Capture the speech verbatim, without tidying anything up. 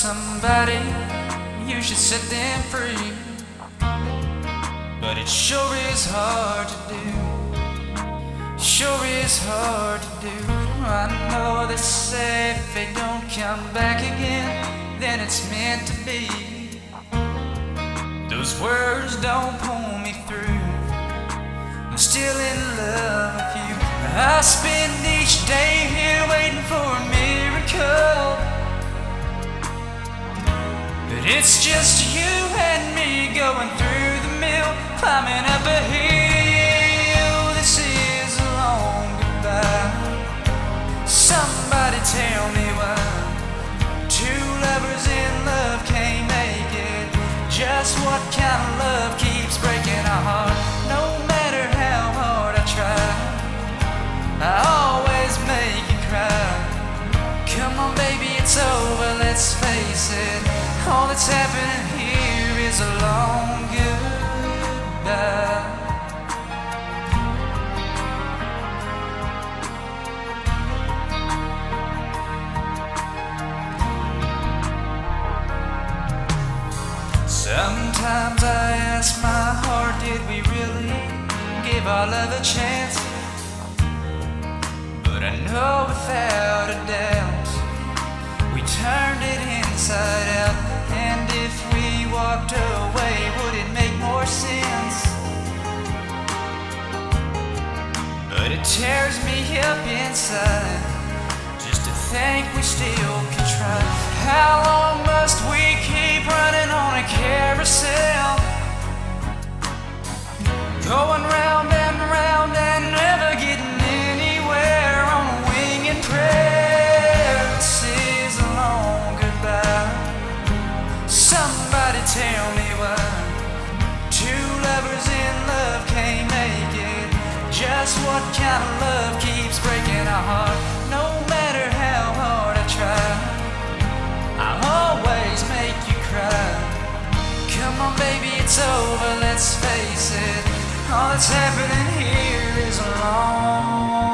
somebody, you should set them free. But it sure is hard to do. Sure is hard to do. I know they say if they don't come back again, then it's meant to be. Those words don't pull me through. I'm still in love with you. I spend each day here waiting for a miracle, but it's just you and me going through the mill, climbing up a hill. This is a long goodbye. Somebody tell me why two lovers in love can't make it. Just what kind of love keeps breaking our heart? No matter how hard I try, I always make you cry. Come on baby, it's over, let's face it. All that's happening here is a long goodbye. Sometimes I ask my heart, did we really give our love a chance? But I know without a doubt we turned it inside out. And if we walked away, would it make more sense? But it tears me up inside just to think we still can try. How long must we keep running on a carousel, going round and round and never getting anywhere on a wing and prayer? This is a long goodbye. Somebody tell me why two lovers in love can't make it. Just what kind of love keeps breaking our heart? No matter how hard I try, I always make you cry. Come on baby, it's over, let's face it. All that's happening here is a long